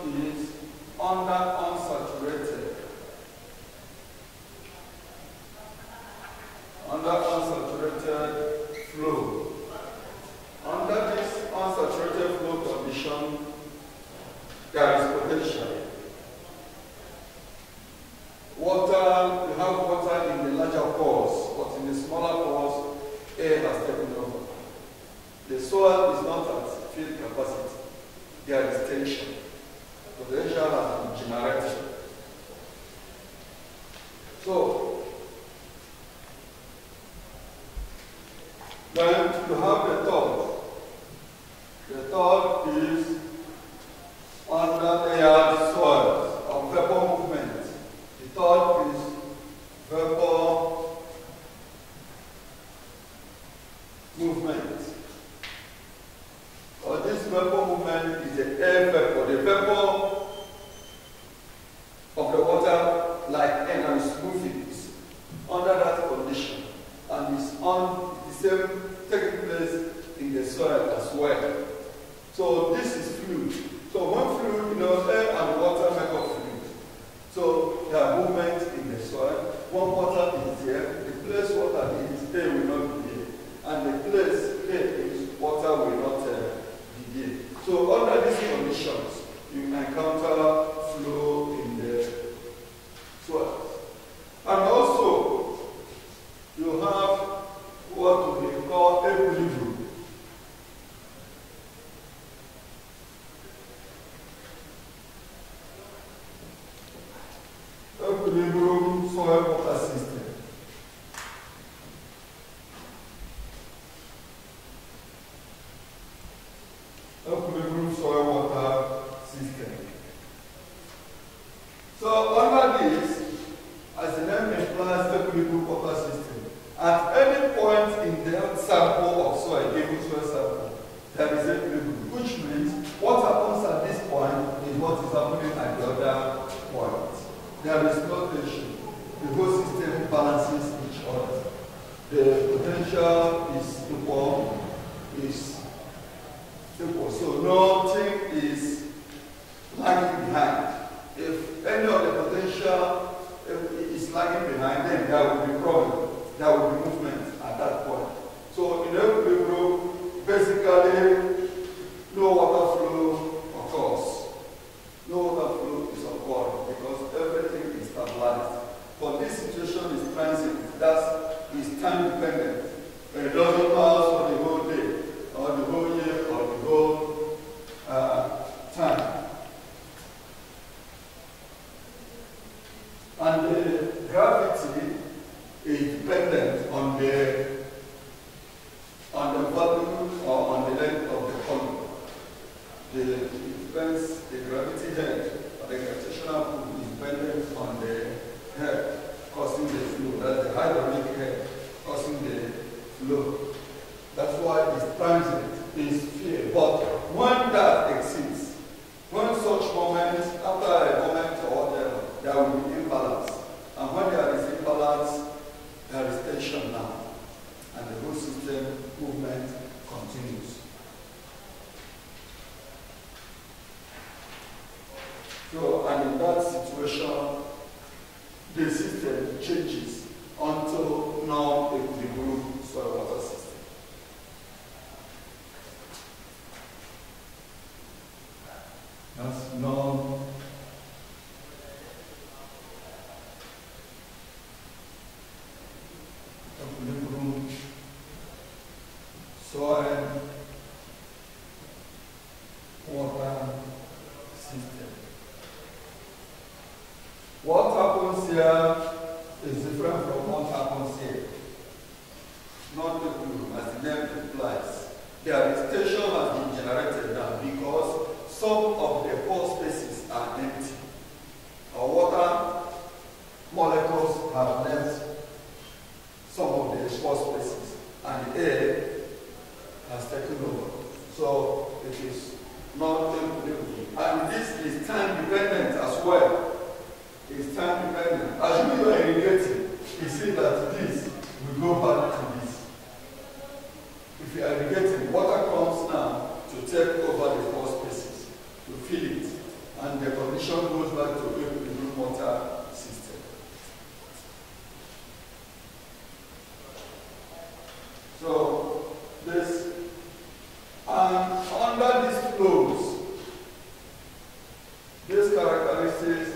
is under unsaturated. Under unsaturated flow. Under this unsaturated flow condition, there is potential. Water, you have water in the larger pores, but in the smaller pores, air has taken over. The soil is not at field capacity. There is tension. Potential has been generated. So, then you have the third. The third is under air soils of vapor movement. The third is vapor movement. Or this vapor movement is the air vapor. The vapor of the water, like air, is moving under that condition, and is on the same taking place in the soil as well. So this is fluid. So when fluid, air and water make up fluid. So there are movements in the soil. When water is there, the place water is, air will not be there. And the place air is, water will not be there. So under these conditions, you encounter flow in the soil. And also, you have what we call equilibrium. Equilibrium soil water system. Equilibrium soil water system. So under this, as the name implies, equilibrium water system, at any point in the sample of soil, given soil sample, there is equilibrium, which means what happens at this point is what is happening at the other point. There is no tension. The whole system balances each other. The potential is equal, so nothing is lagging behind. If any of the potential is lagging behind, then there will be problem. There will be movement at that point. So in equilibrium, basically, no water flow occurs. No water flow is occurring because everything is stabilized. But this situation is transient. That is time dependent. It doesn't last for the whole day, or the whole year, or the whole time. And the gravity is dependent on the volume or on the length of the column. It depends, the gravity head or the gravitational pull is dependent on the head causing the flow. That's the hydraulic head causing the flow. That's why it's transient, it's fear. But when that exceeds, when such moments, after a moment or whatever, there will be imbalance. And when there is imbalance, there is tension now. And the whole system movement continues. So, and in that situation, the system changes until now equilibrium soil water system. That's non equilibrium soil water system. What happens here is different from what happens here. Not equilibrium, as the name implies. There is tension has been generated now because some of the pore spaces are empty. Our water molecules have left some of the pore spaces, and the air has taken over. So it is not equilibrium. And this is time dependent as well. It's time dependent. As you are irrigating, you see that this will go back to this. If you are irrigating, water comes now to take over the pore spaces, to fill it, and the condition goes back to equilibrium water system. So this, and under these flows, these characteristics